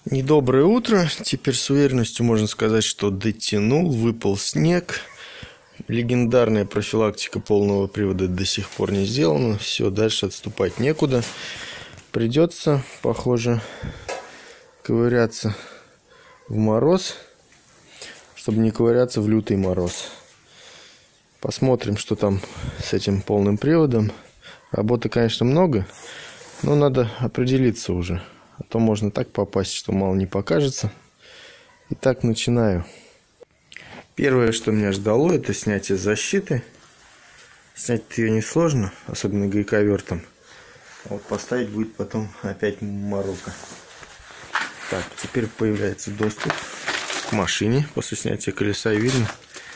Недоброе утро. Теперь с уверенностью можно сказать, что дотянул, выпал снег. Легендарная профилактика полного привода до сих пор не сделана. Все, дальше отступать некуда. Придется, похоже, ковыряться в мороз, чтобы не ковыряться в лютый мороз. Посмотрим, что там с этим полным приводом. Работы, конечно, много, но надо определиться уже. А то можно так попасть, что мало не покажется. Итак, начинаю. Первое, что меня ждало, это снятие защиты. Снять ее несложно, особенно гайковертом. А вот поставить будет потом опять морока. Так, теперь появляется доступ к машине после снятия колеса. И видно,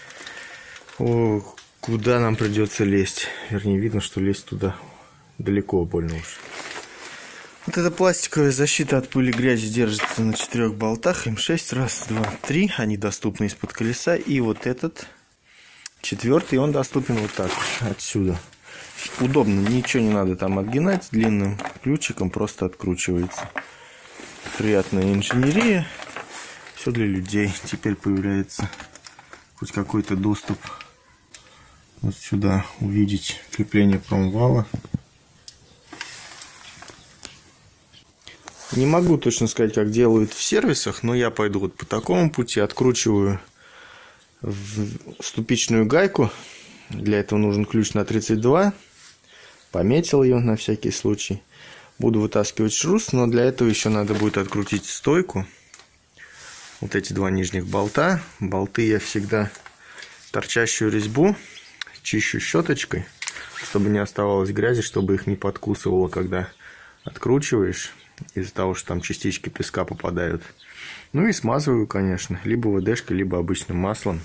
куда нам придется лезть. Вернее, видно, что лезть туда далеко больно уж. Вот эта пластиковая защита от пыли и грязи держится на 4 болтах. Им 6, раз, 2, 3. Они доступны из-под колеса. И вот этот 4-й, он доступен вот так, отсюда. Удобно, ничего не надо там отгинать. Длинным ключиком просто откручивается. Приятная инженерия. Все для людей. Теперь появляется хоть какой-то доступ вот сюда. Увидеть крепление промвала. Не могу точно сказать, как делают в сервисах, но я пойду вот по такому пути. Откручиваю ступичную гайку. Для этого нужен ключ на 32. Пометил ее на всякий случай. Буду вытаскивать шрус, но для этого еще надо будет открутить стойку. Вот эти два нижних болта. Болты я всегда торчащую резьбу чищу щеточкой, чтобы не оставалось грязи, чтобы их не подкусывало, когда откручиваешь. Из-за того, что там частички песка попадают. Ну и смазываю, конечно. Либо ВДшкой, либо обычным маслом.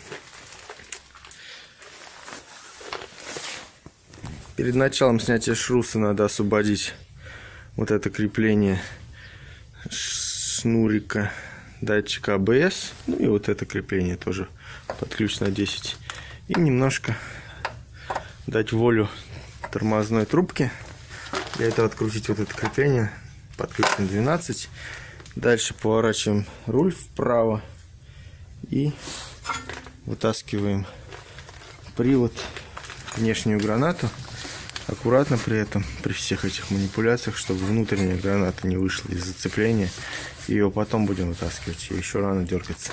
Перед началом снятия шруса надо освободить вот это крепление шнурика датчика АБС. Ну и вот это крепление тоже под ключ на 10. И немножко дать волю тормозной трубке. Для этого открутить вот это крепление под ключ на 12. Дальше поворачиваем руль вправо и вытаскиваем привод, внешнюю гранату. Аккуратно при этом, при всех этих манипуляциях, чтобы внутренняя граната не вышла из зацепления. Ее потом будем вытаскивать. И еще рано дергаться.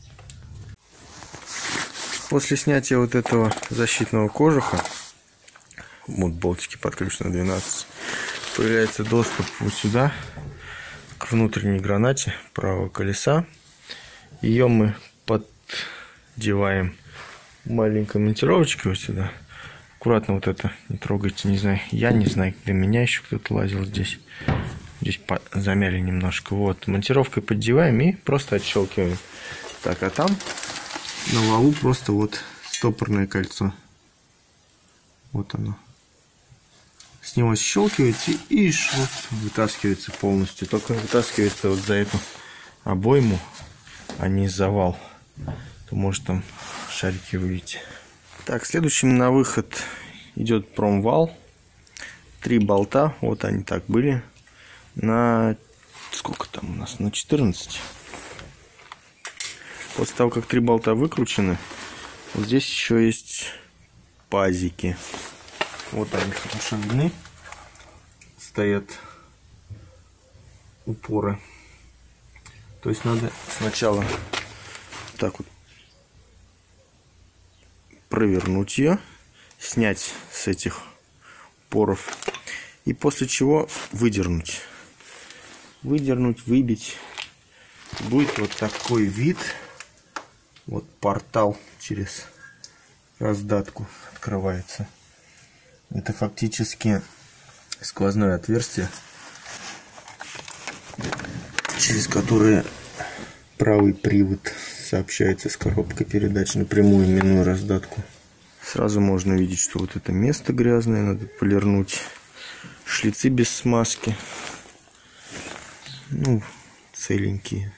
После снятия вот этого защитного кожуха, вот болтики под ключ на 12, появляется доступ вот сюда к внутренней гранате правого колеса. Ее мы поддеваем маленькой монтировочкой вот сюда. Аккуратно вот это не трогайте, не знаю. Я не знаю, до меня еще кто-то лазил здесь. Здесь замяли немножко. Вот, монтировкой поддеваем и просто отщелкиваем. Так, а там на валу просто вот стопорное кольцо. Вот оно. С него щелкиваете и шрус вытаскивается полностью. Только вытаскивается вот за эту обойму, а не за вал. То может там шарики увидите. Так, следующим на выход идет промвал. 3 болта, вот они так были. На сколько там у нас? На 14. После того, как 3 болта выкручены, вот здесь еще есть пазики. Вот они хорошо видны. Стоят упоры. То есть надо сначала так вот провернуть ее, снять с этих упоров. И после чего выдернуть. Выдернуть, выбить. Будет вот такой вид. Вот портал через раздатку открывается. Это фактически сквозное отверстие, через которое правый привод сообщается с коробкой передач напрямую, минуя раздатку. Сразу можно видеть, что вот это место грязное, надо полирнуть. Шлицы без смазки. Ну, целенькие.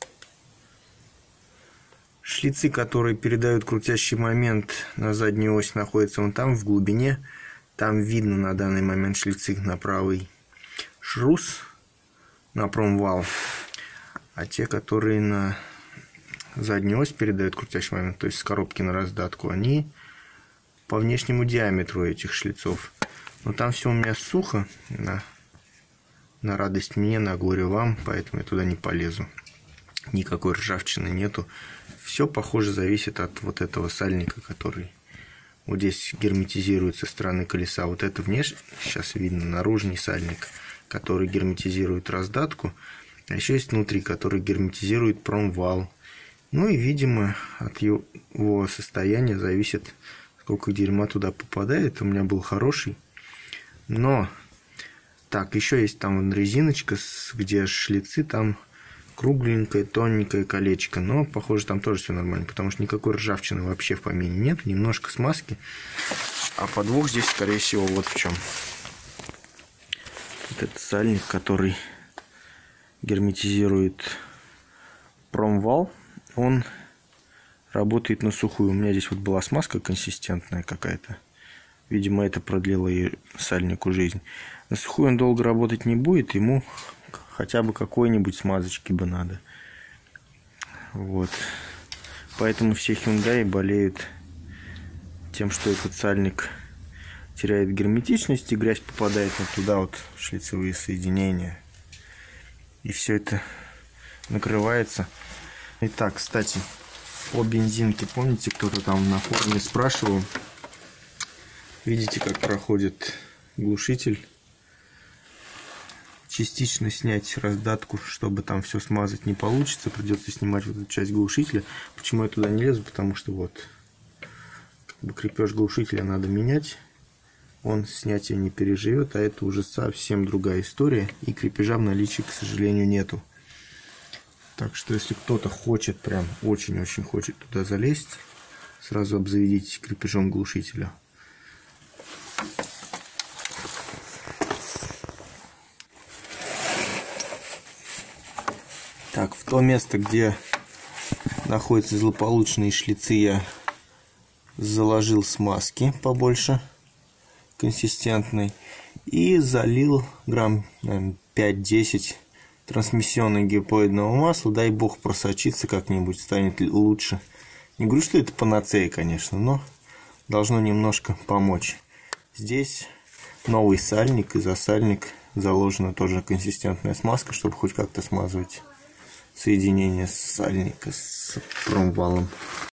Шлицы, которые передают крутящий момент на заднюю ось, находятся вон там, в глубине. Там видно на данный момент шлицы на правый шрус, на промвал. А те, которые на заднюю ось передают крутящий момент, то есть с коробки на раздатку, они по внешнему диаметру этих шлицов. Но там все у меня сухо, на радость мне, на горе вам, поэтому я туда не полезу. Никакой ржавчины нету. Все, похоже, зависит от вот этого сальника, который вот здесь герметизирует со стороны колеса. Вот это внешне, сейчас видно, наружный сальник, который герметизирует раздатку. А еще есть внутри, который герметизирует промвал. Ну и, видимо, от его состояния зависит, сколько дерьма туда попадает. У меня был хороший. Но, так, еще есть там резиночка, где шлицы, там кругленькое, тоненькое колечко. Но, похоже, там тоже все нормально, потому что никакой ржавчины вообще в помине нет. Немножко смазки. А подвох здесь, скорее всего, вот в чем. Вот этот сальник, который герметизирует промвал, он работает на сухую. У меня здесь вот была смазка консистентная какая-то. Видимо, это продлило и сальнику жизнь. На сухую он долго работать не будет. Ему хотя бы какой-нибудь смазочки бы надо. Вот. Поэтому все Hyundai болеют тем, что этот сальник теряет герметичность, и грязь попадает вот туда вот в шлицевые соединения. И все это накрывается. Итак, кстати, по бензинке. Помните, кто-то там на форуме спрашивал? Видите, как проходит глушитель? Частично снять раздатку, чтобы там все смазать, не получится. Придется снимать вот эту часть глушителя. Почему я туда не лезу? Потому что вот как бы крепеж глушителя надо менять. Он снятие не переживет, а это уже совсем другая история. И крепежа в наличии, к сожалению, нету. Так что, если кто-то хочет, прям очень-очень хочет туда залезть, сразу обзаведитесь крепежом глушителя. Так, в то место, где находятся злополучные шлицы, я заложил смазки побольше, консистентной, и залил грамм 5-10 трансмиссионного гипоидного масла. Дай бог просочиться как-нибудь, станет лучше. Не говорю, что это панацея, конечно, но должно немножко помочь. Здесь новый сальник, и за сальник заложена тоже консистентная смазка, чтобы хоть как-то смазывать соединение сальника с промвалом.